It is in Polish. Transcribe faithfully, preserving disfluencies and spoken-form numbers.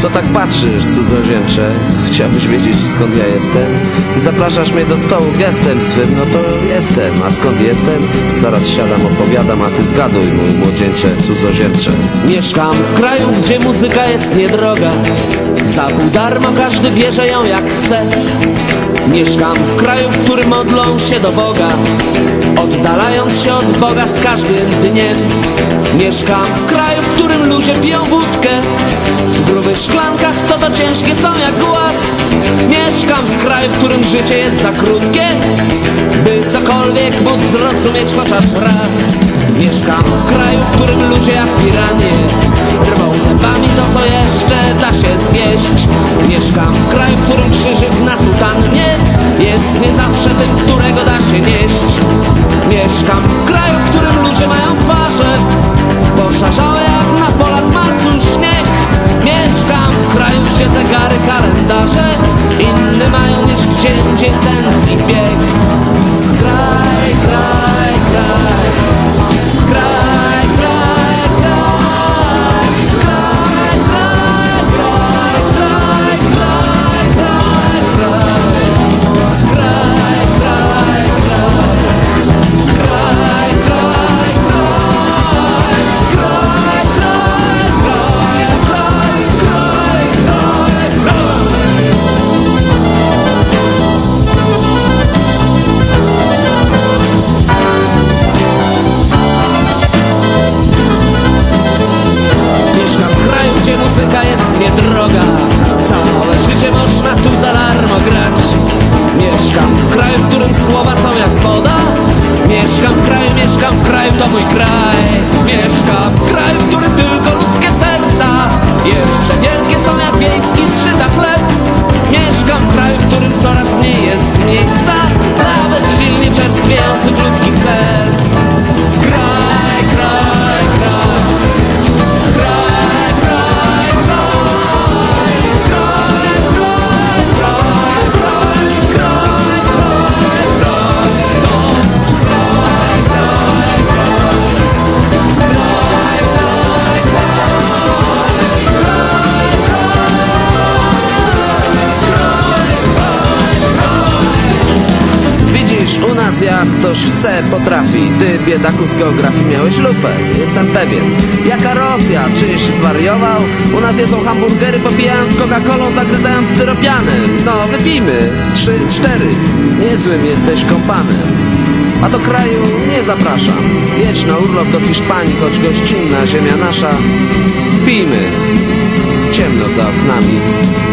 Co tak patrzysz, cudzoziemcze? Chciałbyś wiedzieć, skąd ja jestem? I zapraszasz mnie do stołu gestem swym, no to jestem. A skąd jestem? Zaraz siadam, opowiadam, a ty zgaduj, mój młodzieńcze, cudzoziemcze. Mieszkam w kraju, gdzie muzyka jest niedroga. Za pół darmo każdy bierze ją jak chce. Mieszkam w kraju, w którym modlą się do Boga, oddalając się od Boga z każdym dniem. Mieszkam w kraju, w którym ludzie piją wódkę w grubych szklankach, co to ciężkie są jak głaz. Mieszkam w kraju, w którym życie jest za krótkie, by cokolwiek móc zrozumieć chociaż raz. Mieszkam w kraju, w którym ludzie jak piranie rwą zębami to, co jeszcze da się zjeść. Mieszkam w kraju, w którym krzyżyk na sutannie jest nie zawsze tym, którego da się nieść. Mieszkam w kraju, w którym ludzie mają twarze poszarzałe jak na polach w marcu śnieg. Mieszkam w kraju, gdzie zegary, kalendarze inne mają niż gdzie indziej sens i bieg. Kraj, kraj, kraj. Kraj, kraj, kraj. Kraj, kraj, kraj, kraj, kraj, kraj, kraj. Kraj, kraj, kraj. Kraj, kraj, kraj. Kraj, kraj, kraj, kraj, kraj, kraj, kraj. Mieszkam w kraju, gdzie muzyka jest niedroga. Całe życie można tu za darmo grać. Mieszkam w kraju, w którym słowa są jak woda. Mieszkam w kraju, mieszkam w kraju, to mój kraj. Mieszkam w kraju, w którym tylko ludzkie serca jeszcze wielkie są jak wiejski zszyta chleb. Mieszkam w kraju, w którym coraz mniej jest miejsca dla bezsilnie czerstwiejących ludzkich serc. Kraj, kraj, kraj. Kraj, kraj, kraj. Kraj, kraj, kraj, kraj. Kraj, kraj, kraj. To kraj, kraj, kraj. Kraj, kraj, kraj. Widzisz, u nas jak ktoś chce, potrafi. Ty, biedaku z geografii, miałeś lufę, jestem pewien. Jaka Rosja? Czyś zwariował? U nas jedzą hamburgery, popijając Coca-Colą, zagryzając styropianem. No, wypijmy. Trzy, cztery. Niezłym jesteś kompanem. A do kraju nie zapraszam. Jedź na urlop do Hiszpanii, choć gościnna ziemia nasza. Pijmy. Ciemno za oknami.